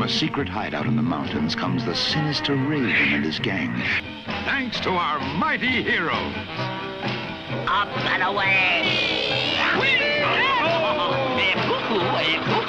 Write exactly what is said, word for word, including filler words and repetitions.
a secret hideout in the mountains comes the sinister Raven and his gang. Thanks to our mighty heroes. Up and away!